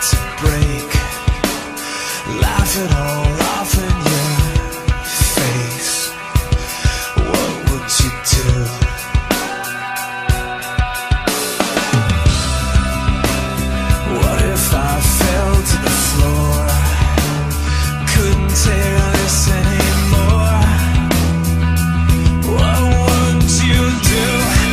wanted to break, laugh it all off in your face, what would you do? What if I fell to the floor, couldn't take this anymore? What would you do?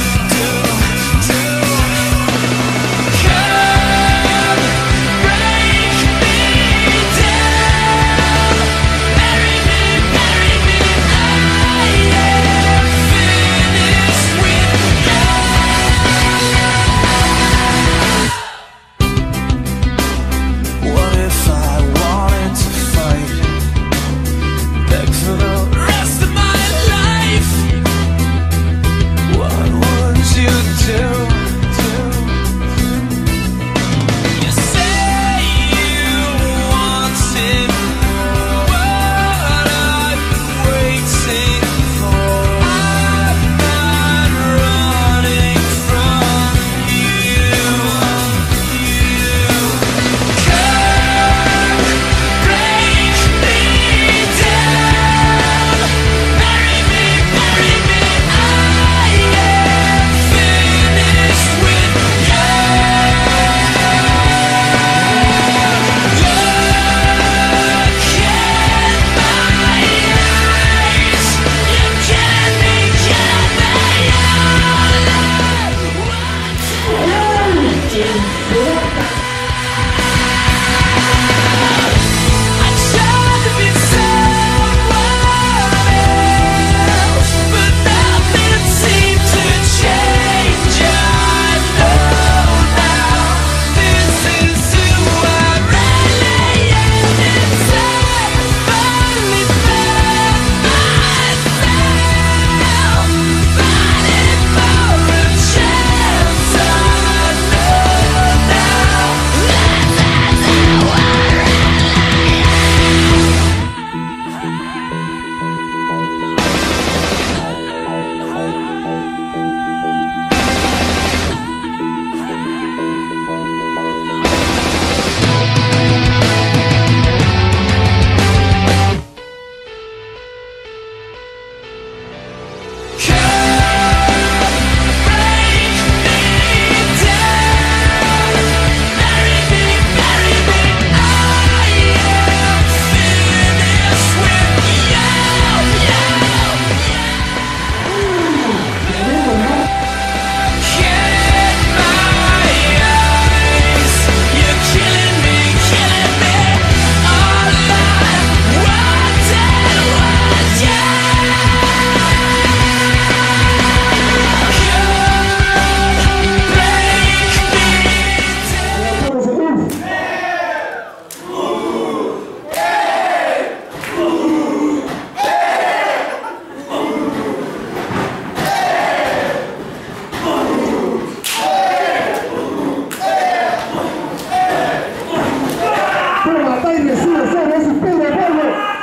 Pedro Pablo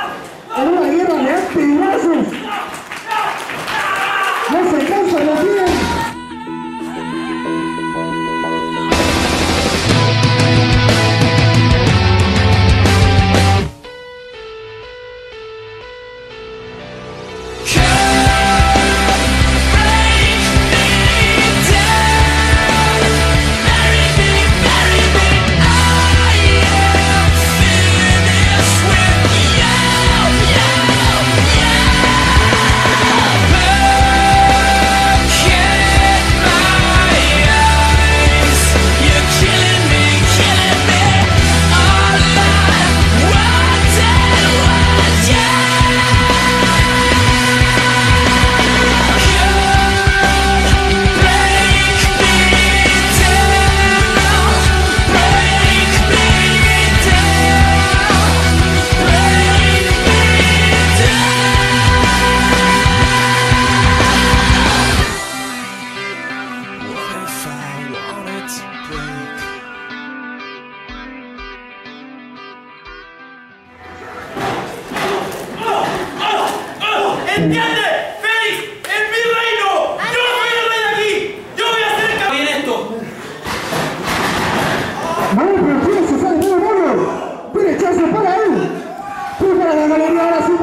en una guerra de antiglazos. No se cansa, no tiene. ¿Entiendes? ¡Félix! ¡Es mi reino! ¡Yo soy el rey de aquí! ¡Yo voy a hacer el camino en esto! No, pero ¿quién se sale? categoría ahora sí.